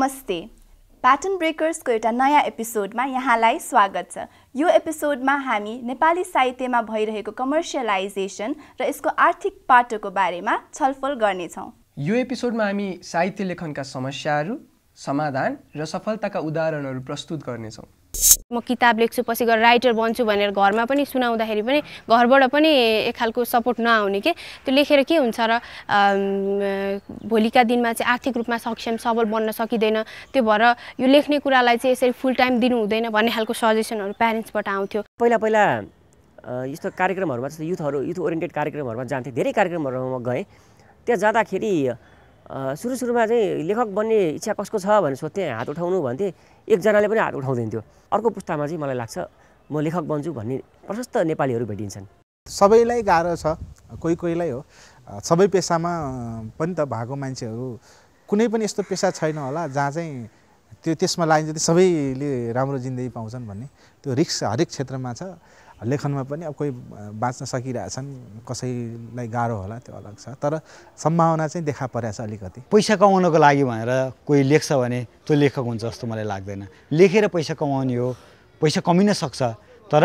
नमस्ते। प्याटर्न ब्रेकर्सको एउटा नयाँ एपिसोडमा यहाँलाई स्वागत छ। यो एपिसोडमा हामी नेपाली साहित्यमा भइरहेको कमर्सियलाइजेसन र यसको आर्थिक पाटोको बारेमा छलफल गर्नेछौँ। यो एपिसोडमा हामी साहित्य लेखनका समस्याहरू, समाधान र सफलताका उदाहरणहरू प्रस्तुत गर्नेछौँ। म किताब लेख्छु पछि गएर राइटर बन्छु भनेर घरमा पनि सुनाउँदाखेरि पनि घरबाट पनि एक खालको सपोर्ट नआउने के त्यो लेखेर के हुन्छ र भोलिका दिनमा चाहिँ आर्थिक रूपमा सक्षम सबल बन्न सकिँदैन, त्यो भएर यो लेख्ने कुरालाई चाहिँ यसरी फुल टाइम दिनु हुँदैन भन्ने खालको सजेसनहरू प्यारेन्ट्सबाट आउँथ्यो। पहिला यस्तो कार्यक्रमहरूमा जस्तो युथ ओरिएन्टेड कार्यक्रमहरूमा जान्थेँ, धेरै कार्यक्रमहरूमा गएँ। त्यहाँ जाँदाखेरि सुरुमा चाहिँ लेखक बन्ने इच्छा कसको छ भनेर सोध्थेँ, हात उठाउनु भन्थे, एकजनाले पनि हात उठाउँदैन थियो। अर्को पुस्तामा चाहिँ मलाई लाग्छ म लेखक बन्छु भन्ने प्रशस्त नेपालीहरू भेटिन्छन्। सबैलाई गाह्रो छ, कोहीलाई हो। सबै पेसामा पनि त भएको मान्छेहरू कुनै पनि यस्तो पेसा छैन होला जहाँ चाहिँ त्यसमा लाग्यो चाहिँ सबैले राम्रो जिन्दगी पाउँछन् भन्ने त्यो रिस्क हरेक क्षेत्रमा छ। लेखनमा पनि अब कोही बाँच्न सकिरहेछन्, कसैलाई गाह्रो होला, त्यो अलग छ। तर सम्भावना चाहिँ देखा परेछ अलिकति। पैसा कमाउनको लागि भनेर कोही लेख्छ भने त्यो लेखक हुन्छ जस्तो मलाई लाग्दैन। लेखेर पैसा कमाउने हो, पैसा कमिन सक्छ, तर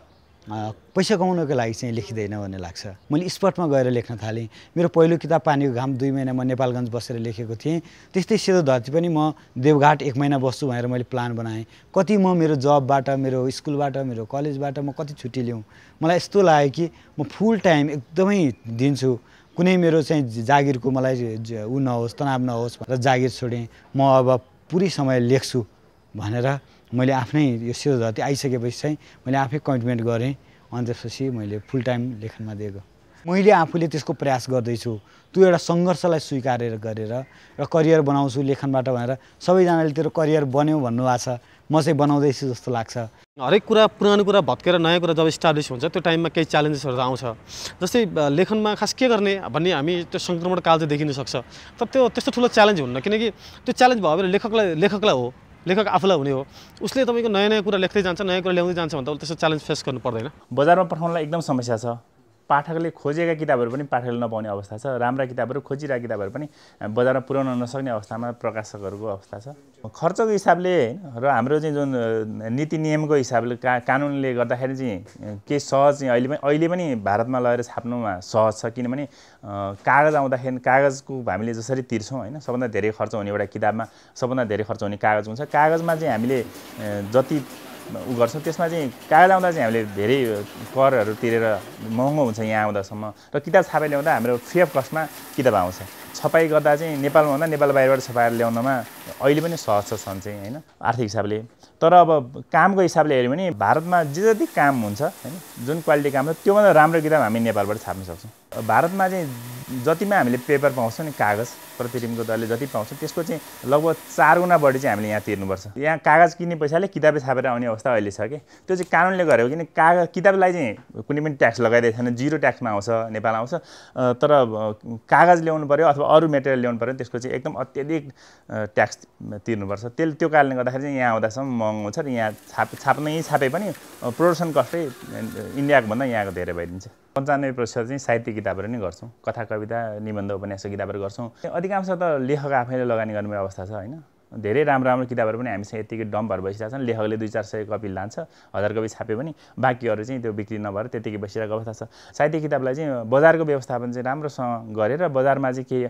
पैसा कमाउनको लागि चाहिँ लेखिँदैन भन्ने लाग्छ। मैले स्पटमा गएर लेख्न थालेँ। मेरो पहिलो किताब पानीको घाम 2 महिना म नेपालगञ्ज बसेर लेखेको थिएँ। त्यस्तै सेतो धरती पनि म देवघाट 1 महिना बस्छु भनेर मैले प्लान बनाएँ। कति म मेरो जबबाट, मेरो स्कुलबाट, मेरो कलेजबाट म कति छुट्टी लिउँ। मलाई यस्तो लाग्यो कि म फुल टाइम एकदमै दिन्छु, कुनै मेरो चाहिँ जागिरको मलाई ऊ नहोस्, तनाव नहोस् भनेर जागिर छोडेँ। म अब पुरै समय लेख्छु भनेर मैले आफ्नै यो सेतो धरती आइसकेपछि चाहिँ मैले आफै कमिटमेन्ट गरेँ। अनि त्यसपछि मैले फुल टाइम लेखनमा दिएको। मैले आफूले त्यसको प्रयास गर्दैछु, त्यो एउटा सङ्घर्षलाई स्वीकार गरेर र करियर बनाउँछु लेखनबाट भनेर सबैजनाले तेरो करियर बन्यो भन्नुभएको छ, म चाहिँ बनाउँदैछु जस्तो लाग्छ। हरेक कुरा पुरानो कुरा भत्केर नयाँ कुरा जब इस्टाब्लिस हुन्छ त्यो टाइममा केही च्यालेन्जेसहरू आउँछ। जस्तै लेखनमा खास के गर्ने भन्ने हामी त्यो सङ्क्रमण काल चाहिँ देखिन सक्छ। तर त्यो त्यस्तो ठुलो च्यालेन्ज हुन्न, किनकि त्यो च्यालेन्ज भयो भने लेखकलाई हो, लेखक आफूलाई हुने हो। उसले तपाईँको नयाँ कुरा लेख्दै जान्छ, नयाँ कुरा ल्याउँदै जान्छ भने त त्यस्तो च्यालेन्ज फेस गर्नु पर्दैन। बजारमा पठाउनलाई एकदम समस्या छ। पाठकले खोजेका किताबहरू पनि पाठकले नपाउने अवस्था छ। राम्रा किताबहरू, खोजिरहेका किताबहरू पनि बजारमा पुर्याउन नसक्ने अवस्थामा प्रकाशकहरूको अवस्था छ। खर्चको हिसाबले र हाम्रो चाहिँ जुन नीति नियमको हिसाबले कानुनले गर्दाखेरि चाहिँ केही सहज चाहिँ अहिले पनि भारतमा लगेर छाप्नुमा सहज छ। किनभने कागज आउँदाखेरि कागजको हामीले जसरी तिर्छौँ होइन, सबभन्दा धेरै खर्च हुने एउटा किताबमा सबभन्दा धेरै खर्च हुने कागज हुन्छ। कागजमा चाहिँ हामीले जति उ गर्छौँ त्यसमा चाहिँ कागज आउँदा चाहिँ हामीले धेरै करहरू तिरेर महँगो हुन्छ यहाँ आउँदासम्म। र किताब छापेर ल्याउँदा हाम्रो फ्री अफ कस्टमा किताब आउँछ। छपाई गर्दा चाहिँ नेपालमा भन्दा नेपाल बाहिरबाट छपाएर ल्याउनमा अहिले पनि सहज छ सन्चै होइन आर्थिक हिसाबले। तर अब कामको हिसाबले हेऱ्यो भने भारतमा जे जति काम हुन्छ होइन, जुन क्वालिटी काम छ त्योभन्दा राम्रो किताब हामी नेपालबाट छाप्न सक्छौँ। भारतमा चाहिँ जतिमा हामीले पेपर पाउँछौँ नि, कागज प्रतिदिनको दरले जति पाउँछौँ त्यसको चाहिँ लगभग 4 गुणा बढी चाहिँ हामीले यहाँ तिर्नुपर्छ। यहाँ कागज किन्ने पैसाले किताबै छापेर आउने अवस्था अहिले छ कि त्यो चाहिँ कानुनले गरेको। किन किताबलाई चाहिँ कुनै पनि ट्याक्स लगाइदिएको छैन, 0 ट्याक्समा आउँछ, नेपाल आउँछ। तर कागज ल्याउनु पऱ्यो अथवा अरू मेटेरियल ल्याउनु पऱ्यो त्यसको चाहिँ एकदम अत्याधिक ट्याक्स तिर्नुपर्छ। त्यो कारणले गर्दाखेरि चाहिँ यहाँ आउँदासम्म महँगो हुन्छ। र यहाँ छापे पनि प्रोडक्सन कस्टै इन्डियाको भन्दा यहाँको धेरै भइदिन्छ। 95% चाहिँ साहित्य किताबहरू नै गर्छौँ। कथा, कविता, निबन्ध, उपन्यास किताबहरू गर्छौँ। अधिकांश त लेखक आफैले लगानी गर्ने अवस्था छ होइन। धेरै राम्रो किताबहरू पनि हामीसँग यत्तिकै डम्पहरू बसिरहेको छन्। लेखकले 200-400 कपी लान्छ, 1000 कपी छापे पनि बाँकीहरू चाहिँ त्यो बिक्री नभएर त्यत्तिकै बसिरहेको अवस्था छ। साहित्य किताबलाई चाहिँ बजारको व्यवस्थापन चाहिँ राम्रोसँग गरेर बजारमा चाहिँ केही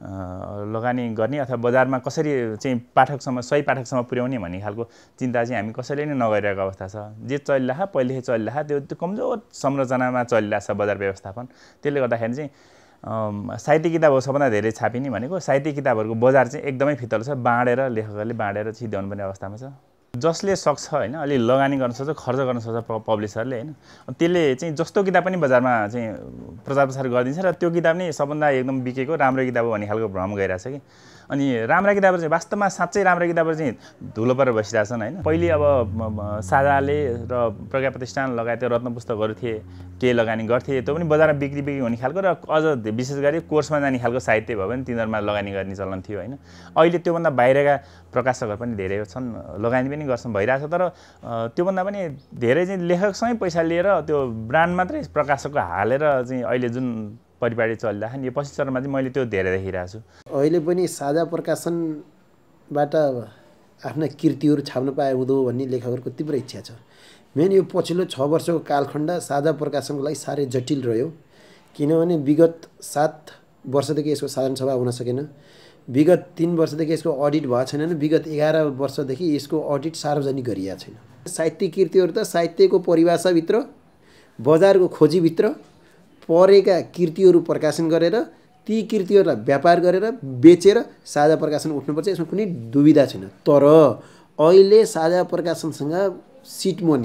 लगानी गर्ने अथवा बजारमा कसरी चाहिँ सही पाठकसम्म पुर्याउने भन्ने खालको चिन्ता चाहिँ हामी कसैले नै नगरिरहेको अवस्था छ। जे चलिरहेको पहिलेदेखि चलिरहेको त्यो कमजोर संरचनामा चलिरहेको छ बजार व्यवस्थापन। त्यसले गर्दाखेरि चाहिँ साहित्य किताबहरू सबभन्दा धेरै छापिने भनेको साहित्य किताबहरूको बजार चाहिँ एकदमै फितलो छ। लेखकहरूले बाँडेर छिर्याउनु पर्ने अवस्थामा छ। जसले सक्छ होइन, अलि लगानी गर्न सक्छ, खर्च गर्न सक्छ पब्लिसरले होइन, त्यसले चाहिँ जस्तो किताब पनि बजारमा चाहिँ प्रचार प्रसार गरिदिन्छ र त्यो किताब नै सबभन्दा एकदम बिकेको राम्रो किताब हो भन्ने खालको भ्रम गइरहेछ कि। अनि राम्रा किताबहरू चाहिँ वास्तवमा साँच्चै राम्रा किताबहरू चाहिँ धुलो परेर बसिरहेछन् होइन। पहिले अब साझाले र प्रज्ञा प्रतिष्ठान लगायत रत्न पुस्तकहरू थिए, केही लगानी गर्थे, त्यो पनि बजारमा बिक्री हुने खालको र अझ विशेष गरी कोर्समा जाने खालको साहित्य भयो भने तिनीहरूमा लगानी गर्ने चलन थियो होइन। अहिले त्योभन्दा बाहिरका प्रकाशकहरू पनि धेरै छन्, लगानी पनि गर्छन्, भइरहेछ। तर त्योभन्दा पनि धेरै चाहिँ लेखकसँगै पैसा लिएर त्यो ब्रान्ड मात्रै प्रकाशकको हालेर चाहिँ अहिले जुन परिपाटी चलिरहेको नि, यो पछि चरणमा चाहिँ मैले त्यो धेरै देखिरहेको छु। अहिले पनि साझा प्रकाशन लेखबाट आफ्ना कृतिहरू छाप्न पाए हुँदो भन्ने लेखकहरूको तीव्र इच्छा छ। मेन यो पछिल्लो 6 वर्षको कालखण्ड साझा प्रकाशनको लागि साह्रै जटिल रह्यो, किनभने विगत 7 वर्षदेखि यसको साधारण सभा हुन सकेन, विगत 3 वर्षदेखि यसको अडिट भएको छैन, विगत 11 वर्षदेखि यसको अडिट सार्वजनिक गरिएको छैन। साहित्य कृतिहरू त साहित्यको परिभाषाभित्र, बजारको खोजीभित्र परेका कृतिहरू प्रकाशन गरेर ती कृतिहरूलाई व्यापार गरेर बेचेर साझा प्रकाशन उठ्नुपर्छ, यसमा कुनै दुविधा छैन। तर अहिले साझा प्रकाशनसँग सिट मनी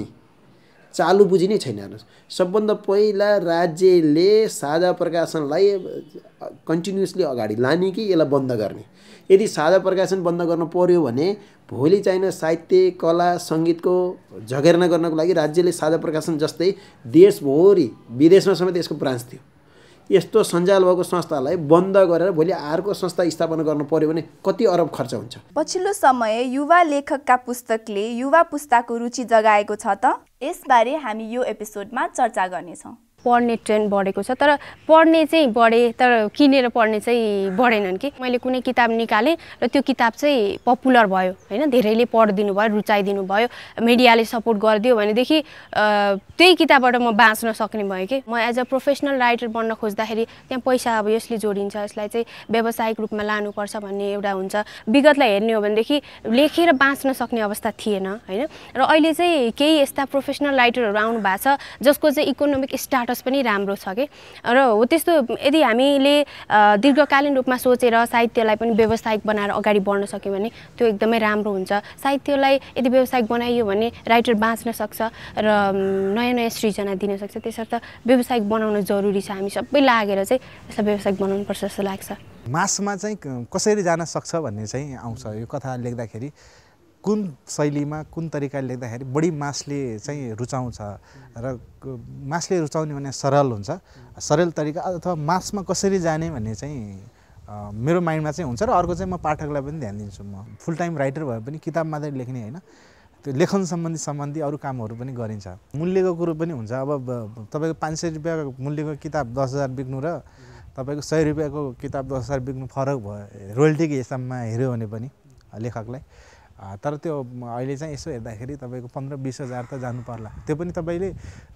चालु बुझी नै छैन। हेर्नुहोस्, सबभन्दा पहिला राज्यले साझा प्रकाशनलाई कन्टिन्युसली अगाडि लाने कि यसलाई बन्द गर्ने। यदि साझा प्रकाशन बन्द गर्न पर्यो भने भोलि चाहिने साहित्य, कला, सङ्गीतको झगेर्ना गर्नको लागि राज्यले साझा प्रकाशन जस्तै देशभरि विदेशमा समेत यसको ब्रान्च थियो, यस्तो सञ्जाल भएको संस्थालाई बन्द गरेर भोलि अर्को संस्था स्थापना गर्नु पर्यो भने कति अरब खर्च हुन्छ। पछिल्लो समय युवा लेखकका पुस्तकले युवा पुस्ताको रुचि जगाएको छ त? यसबारे हामी यो एपिसोडमा चर्चा गर्नेछौँ। पढ्ने ट्रेन्ड बढेको छ, तर पढ्ने चाहिँ बढे तर किनेर पढ्ने चाहिँ बढेनन् कि। मैले कुनै किताब निकालेँ र त्यो किताब चाहिँ पपुलर भयो होइन, धेरैले पढिदिनु भयो, रुचाइदिनु भयो, मिडियाले सपोर्ट गरिदियो भनेदेखि त्यही किताबबाट म बाँच्न सक्ने भयो कि। म एज अ प्रोफेसनल राइटर बन्न खोज्दाखेरि त्यहाँ पैसा अब यसले जोडिन्छ, यसलाई चाहिँ व्यावसायिक रूपमा लानुपर्छ भन्ने एउटा हुन्छ। विगतलाई हेर्ने हो भनेदेखि लेखेर बाँच्न सक्ने अवस्था थिएन होइन। र अहिले चाहिँ केही यस्ता प्रोफेसनल राइटरहरू आउनु भएको छ जसको चाहिँ इकोनोमिक स्टाटस पनि राम्रो छ कि। र हो त्यस्तो यदि हामीले दीर्घकालीन रूपमा सोचेर साहित्यलाई पनि व्यावसायिक बनाएर अगाडि बढ्न सक्यौँ भने त्यो एकदमै राम्रो हुन्छ। साहित्यलाई यदि व्यावसायिक बनाइयो भने राइटर बाँच्न सक्छ र नयाँ नयाँ सृजना दिन सक्छ। त्यसर्थ व्यावसायिक बनाउन जरुरी छ। हामी सबै लागेर चाहिँ यसलाई व्यावसायिक बनाउनुपर्छ जस्तो लाग्छ। मासमा चाहिँ कसरी जान सक्छ भन्ने चाहिँ आउँछ। यो कथा लेख्दाखेरि कुन शैलीमा, कुन तरिकाले लेख्दाखेरि बढी मासले चाहिँ रुचाउँछ र मासले रुचाउने भने सरल हुन्छ, सरल तरिका, अथवा मासमा कसरी जाने भन्ने चाहिँ मेरो माइन्डमा चाहिँ हुन्छ। र अर्को चाहिँ म पाठकलाई पनि ध्यान दिन्छु। म फुल टाइम राइटर भए पनि किताब मात्रै लेख्ने होइन, त्यो लेखन सम्बन्धी अरू कामहरू पनि गरिन्छ। मूल्यको कुरो पनि हुन्छ। अब तपाईँको 500 रुपियाँको मूल्यको किताब 10,000 बिक्नु र तपाईँको 100 रुपियाँको किताब 10,000 बिक्नु फरक भयो रोयल्टीको हिसाबमा हेऱ्यो भने पनि लेखकलाई। तर त्यो अहिले चाहिँ यसो हेर्दाखेरि तपाईँको 15-20 हज़ार त जानु पर्ला। त्यो पनि तपाईँले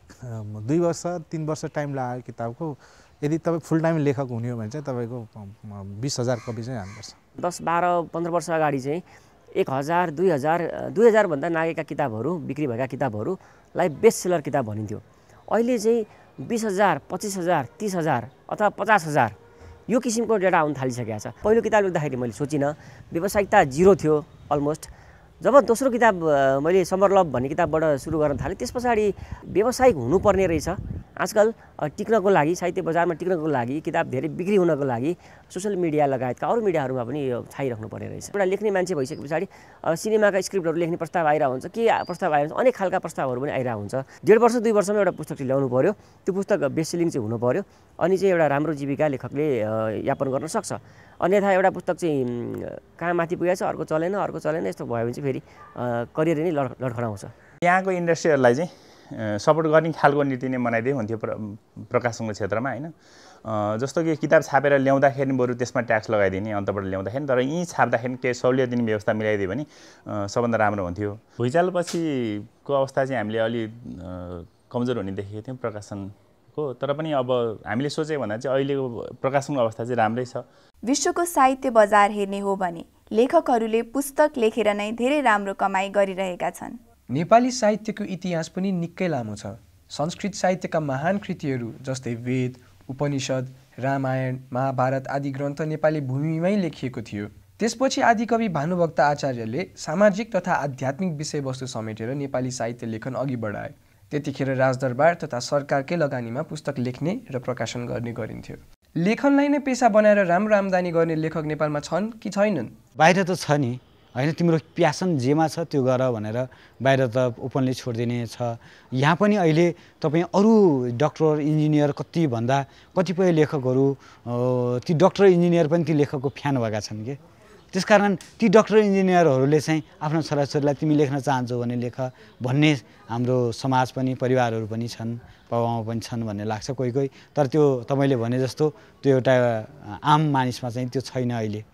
2 वर्ष 3 वर्ष टाइम लाग्यो किताबको। यदि तपाईँ फुल टाइम लेखक हुने हो भने चाहिँ तपाईँको 20,000 कपी चाहिँ जानुपर्छ। 10, 12, 15 वर्ष अगाडि चाहिँ 1,000, 2,000 भन्दा नागेका किताबहरू, बिक्री भएका किताबहरूलाई बेस्ट सेलर किताब भनिन्थ्यो। अहिले चाहिँ 20,000, 25,000, 30,000 अथवा 50,000 यो किसिमको डेटा आउन थालिसकेको छ। पहिलो किताब लेख्दाखेरि मैले सोचिनँ, व्यावसायिकता 0 थियो अलमोस्ट। जब दोस्रो किताब मैले समरलभ भन्ने किताबबाट सुरु गर्न थालेँ, त्यस पछाडि व्यावसायिक हुनुपर्ने रहेछ। आजकल टिक्नको लागि, साहित्य बजारमा टिक्नको लागि, किताब धेरै बिक्री हुनको लागि सोसियल मिडिया लगायतका अरू मिडियाहरूमा पनि यो छाइराख्नु पर्ने रहेछ। एउटा लेख्ने मान्छे भइसके पछाडि सिनेमाका स्क्रिप्टहरू लेख्ने प्रस्ताव आइरहेको हुन्छ, के प्रस्ताव आइरहेको हुन्छ, अनेक खालका प्रस्तावहरू पनि आइरहेको हुन्छ। 1.5 वर्ष 2 वर्षमा एउटा पुस्तक चाहिँ ल्याउनु पर्यो, त्यो पुस्तक बेस्ट सेलिङ चाहिँ हुनु पर्यो, अनि चाहिँ एउटा राम्रो जीविका लेखकले यापन गर्न सक्छ। अन्यथा एउटा पुस्तक चाहिँ कहाँ माथि पुगेको छ, अर्को चलेन, यस्तो भयो भने चाहिँ फेरि करियर नै लडखडाउँछ। यहाँको इन्डस्ट्रीहरूलाई चाहिँ सपोर्ट गर्ने खालको नीति नै बनाइदिए हुन्थ्यो प्रकाशनको क्षेत्रमा होइन। जस्तो कि किताब छापेर ल्याउँदाखेरि बरु त्यसमा ट्याक्स लगाइदिने अन्तबाट ल्याउँदाखेरि, तर यहीँ छाप्दाखेरि केही सहुलियत दिने व्यवस्था मिलाइदियो भने सबभन्दा राम्रो हुन्थ्यो। भुइँचालोपछिको अवस्था चाहिँ हामीले अलि कमजोर हुने देखेको थियौँ प्रकाशनको, तर पनि अब हामीले सोचे भन्दा चाहिँ अहिलेको प्रकाशनको अवस्था चाहिँ राम्रै छ। विश्वको साहित्य बजार हेर्ने हो भने लेखकहरूले पुस्तक लेखेर नै धेरै राम्रो कमाई गरिरहेका छन्। नेपाली साहित्यको इतिहास पनि निकै लामो छ। संस्कृत साहित्यका महान कृतिहरू जस्तै वेद, उपनिषद, रामायण, महाभारत आदि ग्रन्थ नेपाली भूमिमै लेखिएको थियो। त्यसपछि आदिकवि भानुभक्त आचार्यले सामाजिक तथा आध्यात्मिक विषयवस्तु समेटेर नेपाली साहित्य लेखन अघि बढाए। त्यतिखेर राजदरबार तथा सरकारकै लगानीमा पुस्तक लेख्ने र प्रकाशन गर्ने गरिन्थ्यो। लेखनलाई नै पेसा बनाएर राम्रो आम्दानी गर्ने लेखक नेपालमा छन् कि छैनन्? बाहिर त छ नि होइन, तिम्रो प्यासन जेमा छ त्यो गर भनेर बाहिर त ओपनली छोडिदिने छ। यहाँ पनि अहिले तपाईँ अरू डक्टर इन्जिनियर कतिपय लेखकहरू ती डक्टर इन्जिनियर पनि ती लेखकको फ्यान भएका छन् कि। त्यसकारण ती डक्टर इन्जिनियरहरूले चाहिँ आफ्नो छोराछोरीलाई तिमी लेख्न चाहन्छौ भने लेख भन्ने हाम्रो समाज पनि, परिवारहरू पनि छन्, बाबुआमा पनि छन् भन्ने लाग्छ कोही कोही। तर त्यो तपाईँले भने जस्तो त्यो एउटा आम मानिसमा चाहिँ त्यो छैन अहिले।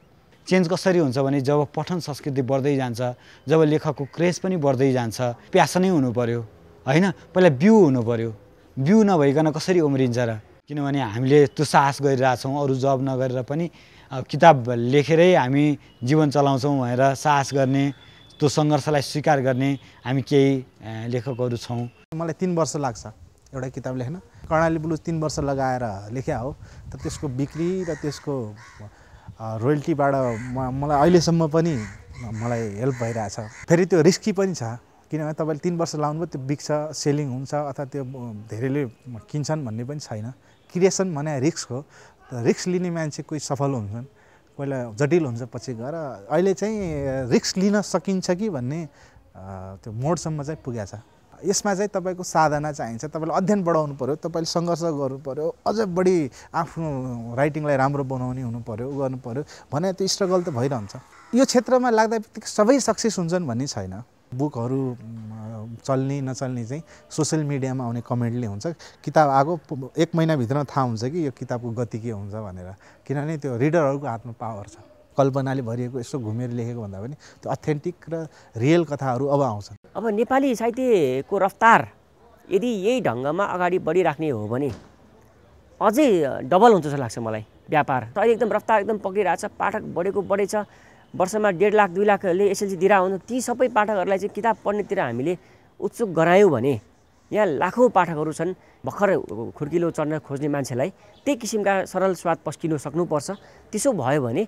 चेन्ज कसरी हुन्छ भने जब पठन संस्कृति बढ्दै जान्छ, जब लेखकको क्रेज पनि बढ्दै जान्छ, प्यासनै हुनु पर्यो हैन, पहिला बिउ हुनु पर्यो। बिउ नभइकन कसरी उम्रिन्छ र? किनभने हामीले त्यो साहस गरिरहेछौँ, अरू जब नगरेर पनि किताब लेखेरै हामी जीवन चलाउँछौँ भनेर साहस गर्ने, त्यो सङ्घर्षलाई स्वीकार गर्ने हामी केही लेखकहरू छौँ। मलाई 3 वर्ष लाग्छ एउटा किताब लेख्न। कर्णाली ब्लुज 3 वर्ष लगाएर लेख्या हो, तर त्यसको बिक्री र त्यसको रोयल्टीबाट मलाई अहिलेसम्म पनि मलाई हेल्प भइरहेछ। फेरि त्यो रिस्की पनि छ, किनभने तपाईँले 3 वर्ष लाउनुभयो त्यो बिक्छ, सेलिङ हुन्छ अथवा त्यो धेरैले किन्छन् भन्ने पनि छैन। क्रिएसन भने रिस्क हो, रिस्क लिने मान्छे कोही सफल हुन्छन्, कोहीलाई जटिल हुन्छ पछि गएर। अहिले चाहिँ रिस्क लिन सकिन्छ कि भन्ने त्यो मोडसम्म चाहिँ पुगेको छ। यसमा चाहिँ तपाईँको साधना चाहिन्छ, तपाईँले अध्ययन बढाउनु पऱ्यो, तपाईँले सङ्घर्ष गर्नु पऱ्यो, अझ बढी आफ्नो राइटिङलाई राम्रो बनाउने हुनु पऱ्यो, गर्नु पऱ्यो भने त्यो स्ट्रगल त भइरहन्छ। यो क्षेत्रमा लाग्दा बित्तिकै सबै सक्सेस हुन्छन् भन्ने छैन। बुकहरू चल्ने नचल्ने चाहिँ सोसियल मिडियामा आउने कमेन्टले हुन्छ। किताब आएको 1 महिनाभित्र थाहा हुन्छ कि यो किताबको गति के हुन्छ भनेर, किनभने त्यो रिडरहरूको हातमा पावर छ। कल्पनाले भरिएको यसो घुमेर लेखेको भन्दा पनि त्यो अथेन्टिक र रियल कथाहरू अब आउँछन्। अब नेपाली साहित्यको रफ्तार यदि यही ढङ्गमा अगाडि बढिराख्ने हो भने अझै डबल हुन्छ जस्तो लाग्छ मलाई व्यापार। त अहिले एकदम रफ्तार एकदम पक्रिरहेछ, पाठक बढेको बढेछ। वर्षमा 1.5 लाख 2 लाखले एसएलसी दिएर हुन्छ। ती सबै पाठकहरूलाई चाहिँ किताब पढ्नेतिर हामीले उत्सुक गरायौँ भने यहाँ लाखौँ पाठकहरू छन्। भर्खर खुर्किलो चढ्न खोज्ने मान्छेलाई त्यही किसिमका सरल स्वाद पस्किनु सक्नुपर्छ। त्यसो भयो भने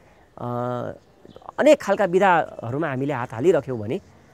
अनेक खालका विधाहरूमा हामीले हात हालिराख्यौँ भने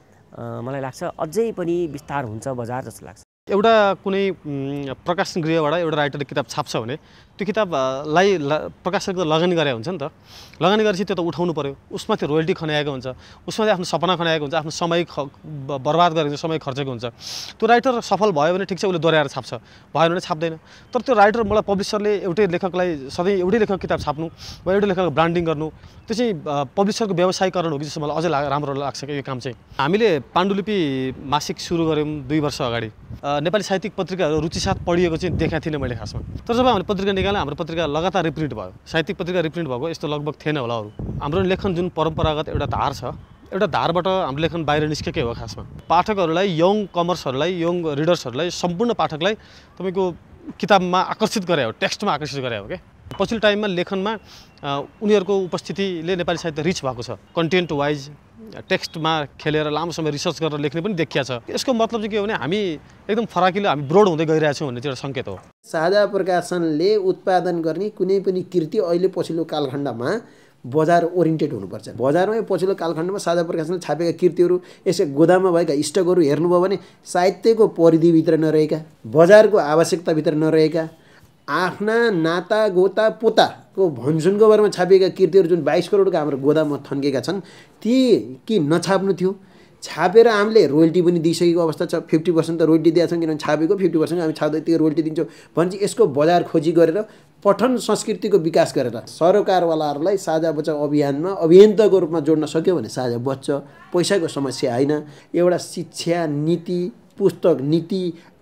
मलाई लाग्छ अझै पनि विस्तार हुन्छ बजार जस्तो लाग्छ। एउटा कुनै प्रकाशन गृहबाट एउटा राइटरले किताब छाप्छ भने त्यो किताबलाई प्रकाशकले लगानी गरे हुन्छ नि त। लगानी गरेपछि त्यो त उठाउनु पर्यो, उसमा त्यो रोयल्टी खनाएको हुन्छ, उसमा आफ्नो सपना खनाएको हुन्छ, आफ्नो समय बर्बाद गरेको हुन्छ, समय खर्चेको हुन्छ। त्यो राइटर सफल भयो भने ठिक छ, उसले दोहोऱ्याएर छाप्छ, भएन भने छाप्दैन। तर त्यो राइटर मलाई पब्लिसरले एउटै लेखकलाई सधैँ एउटै लेखक किताब छाप्नु वा एउटै लेखकको ब्रान्डिङ गर्नु त्यो चाहिँ पब्लिसरको व्यवसायीकरण हो कि जस्तो मलाई अझै राम्रो लाग्छ कि यो काम चाहिँ। हामीले पाण्डुलिपि मासिक सुरु गऱ्यौँ 2 वर्ष अगाडि। नेपाली साहित्यिक पत्रिकाहरू रुचिसाथ पढिएको चाहिँ देखाएको थिइनँ मैले खासमा। तर जब हामीले पत्रिका निकाल्यौँ हाम्रो पत्रिका लगातार रिप्रिन्ट भयो। साहित्यिक पत्रिका रिप्रिन्ट भएको यस्तो लगभग थिएन होला अरू। हाम्रो लेखन जुन परम्परागत एउटा धार छ, एउटा धारबाट हाम्रो लेखन बाहिर निस्केकै हो खासमा। पाठकहरूलाई, यङ कमर्सहरूलाई, यङ रिडर्सहरूलाई, सम्पूर्ण पाठकलाई तपाईँको किताबमा आकर्षित गरे हो, टेक्स्टमा आकर्षित गरे हो क्या। पछिल्लो टाइममा लेखनमा उनीहरूको उपस्थितिले नेपाली साहित्य रिच भएको छ। कन्टेन्ट वाइज टेक्स्टमा खेलेर लामो समय रिसर्च गरेर लेख्ने पनि देखिया छ। यसको मतलब चाहिँ के हो भने हामी एकदम फराकिलो, हामी ब्रोड हुँदै गइरहेछौँ भन्ने चाहिँ एउटा सङ्केत हो। साझा प्रकाशनले उत्पादन गर्ने कुनै पनि कृति अहिले पछिल्लो कालखण्डमा बजार ओरिएन्टेड हुनुपर्छ। बजारमै पछिल्लो कालखण्डमा साझा प्रकाशनले छापेका कृतिहरू यसै गोदाममा भएका स्टकहरू हेर्नुभयो भने साहित्यको परिधिभित्र नरहेका, बजारको आवश्यकताभित्र नरहेका, आफ्ना नाता गोता पोताको भन्छुनको बारेमा छापिएका कृतिहरू जुन 22 करोडका हाम्रो गोदाममा थन्केका छन्, ती कि नछाप्नु थियो। छापेर हामीले रोयल्टी पनि दिइसकेको अवस्था छ। 50% त रोयल्टी दिएका छौँ, किनभने छापेको 50% हामी छाप्दै त्यो रोयल्टी दिन्छौँ भने चाहिँ यसको बजार खोजी गरेर पठन संस्कृतिको विकास गरेर सरकारवालाहरूलाई साझा बचाउ अभियानमा अभियन्ताको रूपमा जोड्न सक्यो भने साझा बच्छ। पैसाको समस्या होइन। एउटा शिक्षा नीति, पुस्तक नीति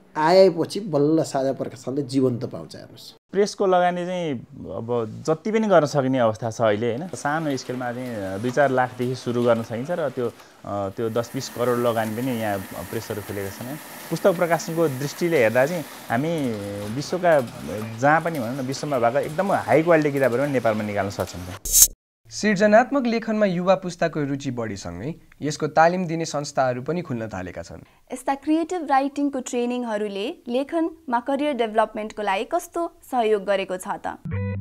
आएपछि बल्ल साझा प्रकाशनले जीवन्त पाउँछ। हेर्नुहोस्, प्रेसको लगानी चाहिँ अब जति पनि गर्न सकिने अवस्था छ अहिले होइन। सानो स्केलमा चाहिँ 2-4 लाखदेखि सुरु गर्न सकिन्छ र त्यो 10-20 करोड लगानी पनि यहाँ प्रेसहरू खुलेका छन्। पुस्तक प्रकाशनको दृष्टिले हेर्दा चाहिँ हामी विश्वका जहाँ पनि भनौँ न विश्वमा भएको एकदम हाई क्वालिटी किताबहरू पनि नेपालमा निकाल्न सक्छौँ। सृजनात्मक लेखनमा युवा पुस्ताको रुचि बढीसँगै यसको तालिम दिने संस्थाहरू पनि खुल्न थालेका छन्। यस्ता क्रिएटिभ राइटिङको ट्रेनिङहरूले लेखनमा करियर डेभलपमेन्टको लागि कस्तो सहयोग गरेको छ त?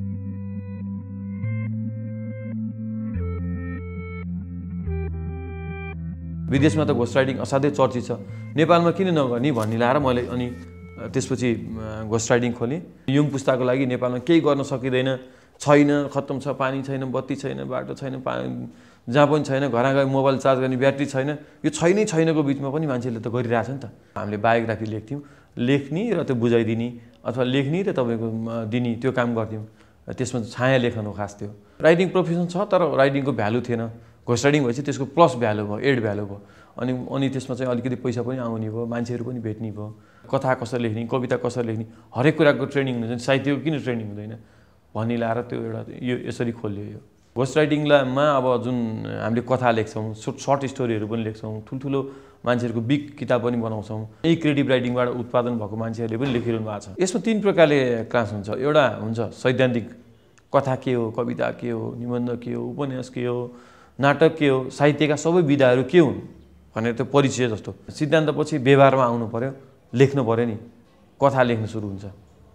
विदेशमा त घोस्ट राइटिङ असाध्यै चर्चित छ, नेपालमा किन नगर्ने भन्ने लाएर मैले अनि त्यसपछि घोस्ट राइटिङ खोलेँ। युङ पुस्ताको लागि नेपालमा केही गर्न सकिँदैन, छैन, खत्तम छ, पानी छैन, बत्ती छैन, बाटो छैन, जहाँ पनि छैन, घरमा गए मोबाइल चार्ज गर्ने ब्याट्री छैन। यो छैनको बिचमा पनि मान्छेले त गरिरहेछ नि त। हामीले बायोग्राफी लेख्थ्यौँ, लेख्ने र त्यो बुझाइदिने अथवा लेख्ने र तपाईँको दिने त्यो काम गर्थ्यौँ। त्यसमा छाया लेखन हो खास। त्यो राइटिङ प्रोफेसन छ तर राइटिङको भ्यालु थिएन। घोस्ट राइटिङ भएपछि त्यसको प्लस भ्यालु भयो, एड भ्यालु भयो। अनि त्यसमा चाहिँ अलिकति पैसा पनि आउने भयो, मान्छेहरू पनि भेट्ने भयो। कथा कसरी लेख्ने, कविता कसरी लेख्ने, हरेक कुराको ट्रेनिङ हुन्छ। साहित्यको किन ट्रेनिङ हुँदैन भन्ने लाएर त्यो एउटा यो यसरी खोलियो। यो घोस्ट राइटिङमा अब जुन हामीले कथा लेख्छौँ, सर्ट स्टोरीहरू पनि लेख्छौँ, ठुल्ठुलो मान्छेहरूको बिग किताब पनि बनाउँछौँ। यही क्रिएटिभ राइटिङबाट उत्पादन भएको मान्छेहरूले पनि लेखिरहनु भएको छ। यसमा 3 प्रकारले क्लास हुन्छ। एउटा हुन्छ सैद्धान्तिक कथा के हो, कविता के हो, निबन्ध के हो, उपन्यास के हो, नाटक के हो, साहित्यका सबै विधाहरू के हुन् भनेर त्यो परिचय जस्तो। सिद्धान्तपछि व्यवहारमा आउनु पर्यो, लेख्नु पर्यो नि। कथा लेख्नु सुरु हुन्छ।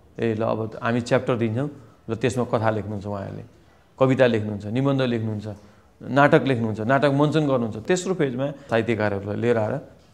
ल अब हामी च्याप्टर दिन्छौँ र त्यसमा कथा लेख्नुहुन्छ उहाँहरूले, कविता लेख्नुहुन्छ, निबन्ध लेख्नुहुन्छ, नाटक लेख्नुहुन्छ, नाटक मञ्चन गर्नुहुन्छ। तेस्रो फेजमा साहित्यकारहरूलाई लिएर आएर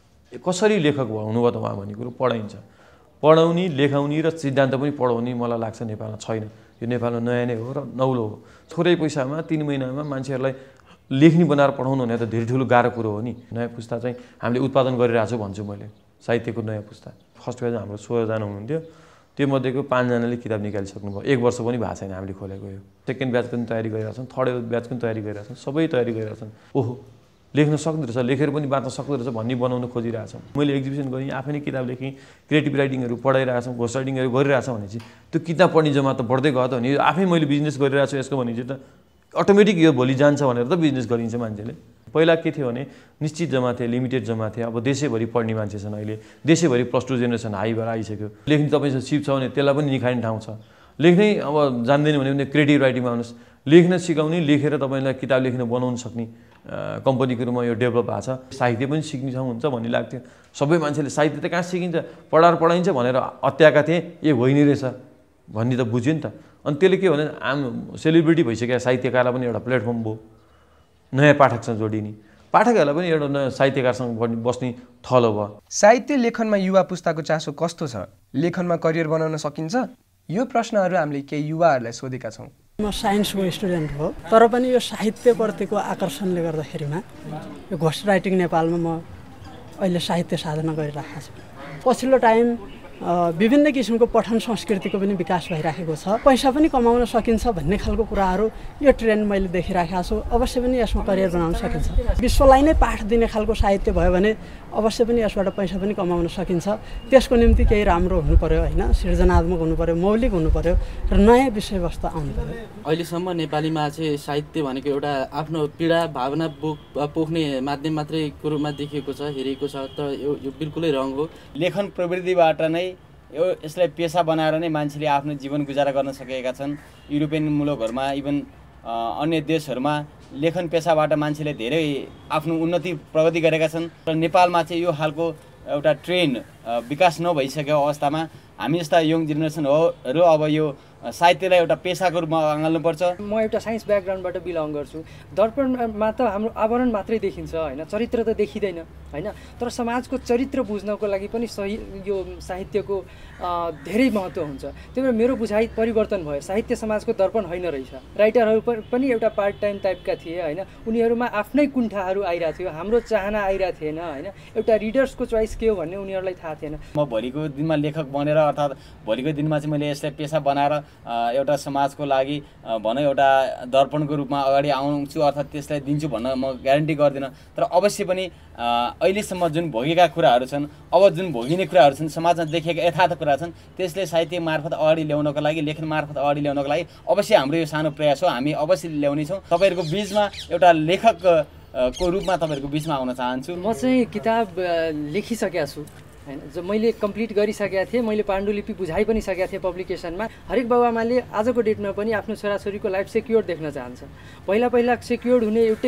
कसरी लेखक हुनुभयो त उहाँ भन्ने कुरो पढाइन्छ। पढाउने, लेखाउने र सिद्धान्त पनि पढाउने मलाई लाग्छ नेपालमा छैन। यो नेपालमा नयाँ नै हो र नौलो हो। थोरै पैसामा 3 महिनामा मान्छेहरूलाई लेख्ने बनाएर पढाउनु भने त धेरै ठुलो गाह्रो कुरो हो नि। नयाँ पुस्ता चाहिँ हामीले उत्पादन गरिरहेको छु भन्छु मैले। साहित्यको नयाँ पुस्ता फर्स्ट फेजमा हाम्रो 16 जना हुनुहुन्थ्यो, त्यो मध्येको 5 जनाले किताब निकालिसक्नुभयो। 1 वर्ष पनि भएको छैन हामीले खोलेको यो। सेकेन्ड ब्याच पनि तयारी गरिरहेछन्, थर्ड ब्याच पनि तयारी गरिरहेछन्, सबै तयारी गरिरहेछन्। ओहो लेख्न सक्दो रहेछ, लेखेर पनि बाँच्न सक्दो रहेछ भन्ने बनाउन खोजिरहेछौँ। मैले एक्जिबिसन गरेँ, आफै नै किताब लेखेँ, क्रिएटिभ राइटिङहरू पढाइरहेछौँ, घोस्ट राइटिङहरू गरिरहेछौँ भनेपछि त्यो किताब पढ्ने जम्मा त बढ्दै गयो त भने आफै मैले बिजनेस गरिरहेको छु यसको भनेपछि त अटोमेटिक यो भोलि जान्छ भनेर त बिजनेस गरिन्छ मान्छेले। पहिला के थियो भने निश्चित जम्मा थिए, लिमिटेड जम्मा थिए। अब देशैभरि पढ्ने मान्छे छन्, अहिले देशैभरि +2 जेनेरेसन हाई भएर आइसक्यो। लेख्ने तपाईँसँग सिप छ भने त्यसलाई पनि निखार्ने ठाउँ छ। लेख्नै अब जान्दैन भने पनि क्रिएटिभ राइटिङमा आउनुहोस्, लेख्न सिकाउने, लेखेर तपाईँलाई किताब लेख्न बनाउन सक्ने कम्पनीको रूपमा यो डेभलप भएको छ। साहित्य पनि सिक्ने ठाउँ हुन्छ भन्ने लाग्थ्यो। सबै मान्छेले साहित्य त कहाँ सिकिन्छ, पढाइन्छ भनेर अत्याएका थिए। होइन रहेछ भन्ने त बुझ्यो नि त। अनि त्यसले के भने आम सेलिब्रिटी भइसक्यो साहित्यकारलाई पनि एउटा प्लेटफर्म भयो, नयाँ पाठकसँग जोडिने, पाठकहरूलाई पनि एउटा नयाँ साहित्यकारसँग बस्ने थलो भयो। साहित्य लेखनमा युवा पुस्ताको चासो कस्तो छ? लेखनमा करियर बनाउन सकिन्छ? यो प्रश्नहरू हामीले केही युवाहरूलाई सोधेका छौँ। म साइन्सको स्टुडेन्ट हो, तर पनि यो साहित्यप्रतिको आकर्षणले गर्दाखेरिमा यो घोस्ट राइटिङ नेपालमा म अहिले साहित्य साधना गरिरहेको छु। पछिल्लो टाइम विभिन्न किसिमको पठन संस्कृतिको पनि विकास भइराखेको छ। पैसा पनि कमाउन सकिन्छ भन्ने खालको कुराहरू यो ट्रेन्ड मैले देखिराखेको छु। अवश्य पनि यसमा करियर बनाउन सकिन्छ। विश्वलाई नै पाठ दिने खालको साहित्य भयो भने अवश्य पनि यसबाट पैसा पनि कमाउन सकिन्छ। त्यसको निम्ति केही राम्रो हुनु पर्यो, होइन, सृजनात्मक हुनु पर्यो, मौलिक हुनु पर्यो र नयाँ विषयवस्तु आउनु पर्यो। अहिलेसम्म नेपालीमा चाहिँ साहित्य भनेको एउटा आफ्नो पीडा भावना पोख्ने माध्यम मात्रै रूपमा देखिएको छ, हेरिएको छ। तर यो बिल्कुलै रङ हो। लेखन प्रवृत्तिबाट नै यसलाई पेसा बनाएर नै मान्छेले आफ्नो जीवन गुजारा गर्न सकेका छन्। युरोपियन मुलुकहरूमा, इभन अन्य देशहरूमा लेखन पेसाबाट मान्छेले धेरै आफ्नो उन्नति प्रगति गरेका छन्। र नेपालमा चाहिँ यो खालको एउटा ट्रेन्ड विकास नभइसकेको अवस्थामा हामी जस्ता यङ जेनेरेसनहरू अब यो साहित्यलाई एउटा पेसाको रूपमा अँगाल्नुपर्छ। म एउटा साइन्स ब्याकग्राउन्डबाट बिलङ गर्छु। दर्पणमा त हाम्रो आवरण मात्रै देखिन्छ, होइन, चरित्र त देखिँदैन, होइन। तर समाजको चरित्र बुझ्नको लागि पनि सही यो साहित्यको धेरै महत्त्व हुन्छ। त्यही भएर मेरो बुझाइ परिवर्तन भयो। साहित्य समाजको दर्पण होइन रहेछ। राइटरहरू पनि एउटा पार्ट टाइम टाइपका थिए, होइन। उनीहरूमा आफ्नै कुण्ठाहरू आइरहेको थियो, हाम्रो चाहना आइरहेको थिएन, होइन। एउटा रिडर्सको चोइस के हो भन्ने उनीहरूलाई थाहा थिएन। म भोलिको दिनमा लेखक बनेर, अर्थात् भोलिको दिनमा चाहिँ मैले यसलाई पेसा बनाएर एउटा समाजको लागि भनौँ एउटा दर्पणको रूपमा अगाडि आउँछु, अर्थात् त्यसलाई दिन्छु भन्न म ग्यारेन्टी गर्दिनँ। तर अवश्य पनि अहिलेसम्म जुन भोगेका कुराहरू छन्, अब जुन भोगिने कुराहरू छन्, समाजमा देखेका यथार्थ कुरा छन्, त्यसले साहित्य मार्फत अगाडि ल्याउनको लागि, लेखन मार्फत अगाडि ल्याउनको लागि अवश्य हाम्रो यो सानो प्रयास हो। हामी अवश्य ल्याउनेछौँ। तपाईँहरूको बिचमा एउटा लेखकको रूपमा तपाईँहरूको बिचमा आउन चाहन्छु। म चाहिँ किताब लेखिसकेको छु, होइन। जो मैले कम्प्लिट गरिसकेका थिएँ, मैले पाण्डुलिपि बुझाइ पनि सकेका थिएँ पब्लिकेसनमा। हरेक बाबुआमाले आजको डेटमा पनि आफ्नो छोराछोरीको लाइफ सेक्योर्ड देख्न चाहन्छ। पहिला सेक्योर्ड हुने एउटै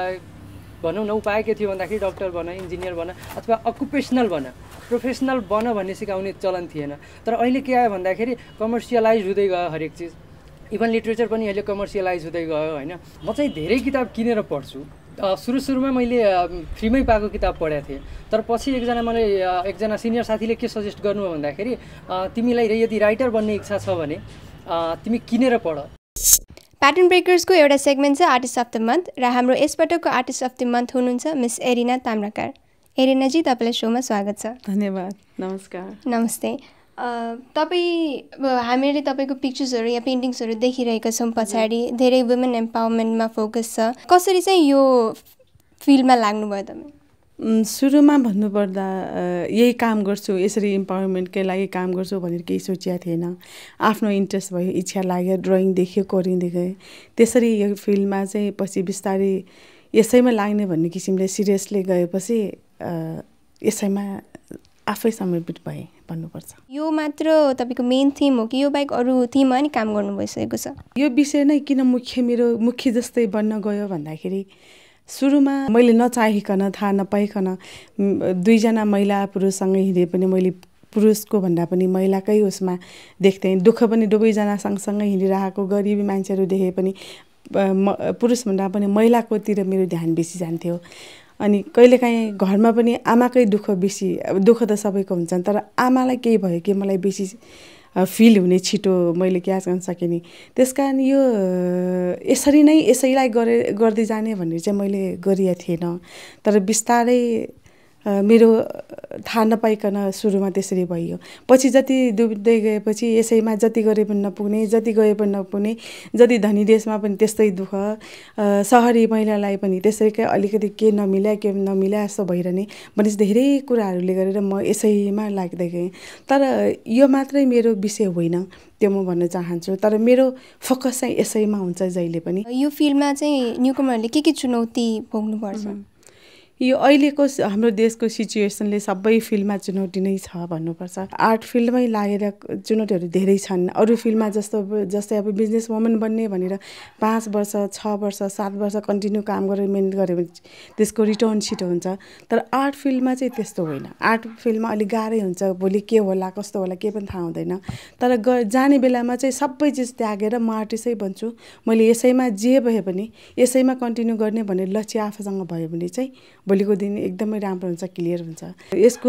भनौँ न उपाय के थियो भन्दाखेरि डक्टर बन, इन्जिनियर बन, अथवा अकुपेसनल बन, प्रोफेसनल बन भन्ने सिकाउने चलन थिएन। तर अहिले के आयो भन्दाखेरि कमर्सियलाइज हुँदै गयो हरेक चिज। इभन लिट्रेचर पनि अहिले कमर्सियलाइज हुँदै गयो, होइन। म चाहिँ धेरै किताब किनेर पढ्छु। सुरुमा मैले फ्रीमै पाएको किताब पढेको थिएँ। तर पछि एकजना सिनियर साथीले के सजेस्ट गर्नुभयो भन्दाखेरि तिमीलाई यदि राइटर बन्ने इच्छा छ भने तिमी किनेर पढ। प्याटर्न ब्रेकर्सको एउटा सेगमेन्ट छ आर्टिस्ट अफ द मन्थ र हाम्रो यसपटकको आर्टिस्ट अफ द मन्थ हुनुहुन्छ मिस एरिना ताम्राकार। एरिनाजी, तपाईँलाई सोमा स्वागत छ। धन्यवाद। नमस्कार। नमस्ते। हामीले तपाईँको पिक्चर्सहरू या पेन्टिङ्सहरू देखिरहेका छौँ पछाडि। धेरै वुमेन एम्पावरमेन्टमा फोकस छ। कसरी चाहिँ यो फिल्डमा लाग्नुभयो तपाईँ? सुरुमा भन्नुपर्दा यही काम गर्छु, यसरी इम्पावरमेन्टकै लागि काम गर्छु भनेर केही सोचेको थिएन। आफ्नो इन्ट्रेस्ट भयो, इच्छा लाग्यो, ड्रइङ देख्यो, कोरिङ देखेँ। त्यसरी यो फिल्डमा चाहिँ पछि बिस्तारै यसैमा लाग्ने भन्ने किसिमले सिरियसली गएपछि यसैमा आफै समर्पित भएँ भन्नुपर्छ। यो मात्र तपाईँको मेन थिम हो कि यो बाहेक अरू थिममा नि काम गर्नु भइसकेको छ? यो विषय नै किन मेरो मुख्य जस्तै बन्न गयो भन्दाखेरि सुरुमा मैले नचाहिकन थाहा नपाइकन दुईजना महिला पुरुषसँगै हिँडे पनि मैले पुरुषको भन्दा पनि महिलाकै उसमा देख्थेँ। दुःख पनि दुवैजना सँगसँगै हिँडिरहेको गरिबी मान्छेहरू देखे पनि पुरुषभन्दा पनि महिलाकोतिर मेरो ध्यान बेसी जान्थ्यो। अनि कहिलेकाहीँ घरमा पनि आमाकै दुःख बेसी, दुःख त सबैको हुन्छ तर आमालाई केही भयो कि मलाई बेसी फिल हुने छिटो मैले क्या गर्न सकेँ नि। त्यस कारण यो यसरी नै यसैलाई गर्दै जाने भनेर चाहिँ मैले गरिएको थिएन। तर बिस्तारै मेरो थाहा नपाइकन सुरुमा त्यसरी भयो। पछि जति डुब्दै गएपछि यसैमा जति गरे पनि नपुग्ने, जति गए पनि नपुग्ने, जति धनी देशमा पनि त्यस्तै दुःख, सहरी महिलालाई पनि त्यसैकै अलिकति के नमिल्या जस्तो भइरहने भनेपछि धेरै कुराहरूले गरेर म यसैमा लाग्दै गएँ। तर यो मात्रै मेरो विषय होइन त्यो म भन्न चाहन्छु। तर मेरो फोकस चाहिँ यसैमा हुन्छ जहिले पनि। यो फिल्डमा चाहिँ न्युकमरहरूले के चुनौती भोग्नुपर्छ? यो अहिलेको हाम्रो देशको सिचुएसनले सबै फिल्डमा चुनौती नै छ भन्नुपर्छ। आर्ट फिल्डमै लागेर चुनौतीहरू धेरै छन्। अरू फिल्डमा जस्तै अब बिजनेस वुमन बन्ने भनेर 5 वर्ष 6 वर्ष 7 वर्ष कन्टिन्यू काम गरेर मेहनत गऱ्यो भने त्यसको रिटर्न छिटो हुन्छ। तर आर्ट फिल्डमा चाहिँ त्यस्तो होइन। आर्ट फिल्डमा अलिक गाह्रै हुन्छ। भोलि के होला कस्तो होला केही पनि थाहा हुँदैन। तर जाने बेलामा चाहिँ सबै चिज त्यागेर म आर्टिस्टै बन्छु, मैले यसैमा जे भए पनि यसैमा कन्टिन्यू गर्ने भन्ने लक्ष्य आफूसँग भयो भने चाहिँ भोलिको दिन एकदमै राम्रो हुन्छ, क्लियर हुन्छ। यसको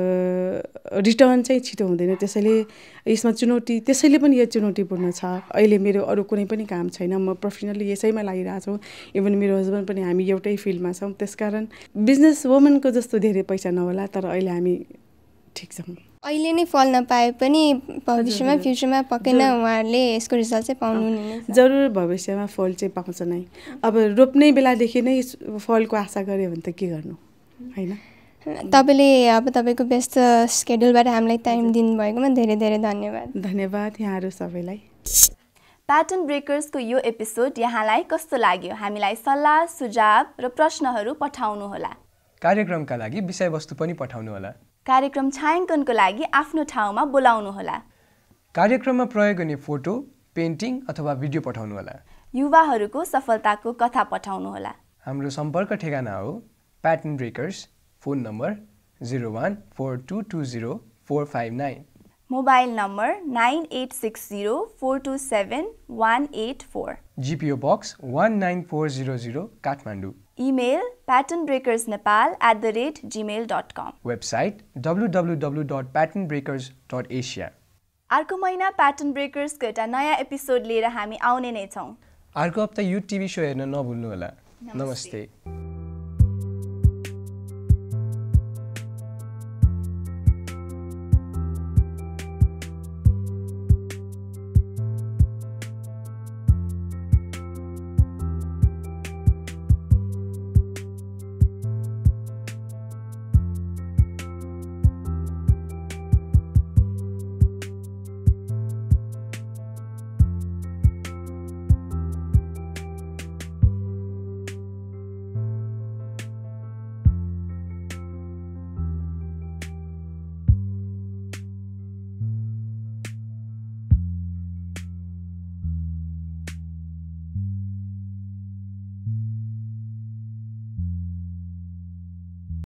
रिटर्न चाहिँ छिटो हुँदैन। त्यसैले यसमा चुनौती त्यसैले पनि यो चुनौतीपूर्ण छ। अहिले मेरो अरू कुनै पनि काम छैन। म प्रोफेसनली यसैमा लागिरहेको छु। इभन मेरो हस्बेन्ड पनि हामी एउटै फिल्डमा छौँ। त्यसकारण बिजनेस वुमनको जस्तो धेरै पैसा नहोला तर अहिले हामी ठिक छौँ। अहिले नै फल नपाए पनि भविष्यमा फ्युचरमा पक्कै नै उहाँहरूले यसको रिजल्ट चाहिँ पाउनु नै जरुर भविष्यमा फल चाहिँ पाउँछ नै। अब रोप्ने बेलादेखि नै फलको आशा गऱ्यो भने त के गर्नु हैन। तपाईँले अब तपाईँको व्यस्त स्केड्युलबाट हामीलाई टाइम दिनुभएकोमा धेरै धेरै धन्यवाद। धन्यवाद यहाँहरू सबैलाई। प्याटर्न ब्रेकर्सको यो एपिसोड यहाँलाई कस्तो लाग्यो? हामीलाई सल्लाह सुझाव र प्रश्नहरू पठाउनुहोला। कार्यक्रमका लागि विषयवस्तु पनि पठाउनुहोला। कार्यक्रम छायाङ्कनको लागि आफ्नो ठाउँमा बोलाउनुहोला। कार्यक्रममा प्रयोग गर्ने फोटो, पेन्टिङ अथवा भिडियो पठाउनुहोला। युवाहरूको सफलताको कथा पठाउनुहोला। हाम्रो सम्पर्क ठेगाना हो pattern breakers, phone number 0142204459, mobile number 9860427184, GPO box 19400 Kathmandu, email patternbreakersnepal@gmail.com, website www.patternbreakers.asia। अर्को महिना प्याटर्न ब्रेकर्सको एउटा नयाँ एपिसोड लिएर हामी आउने नै छौँ। अर्को हप्ता यो टिभी सो हेर्न नभुल्नुहोला। नमस्ते।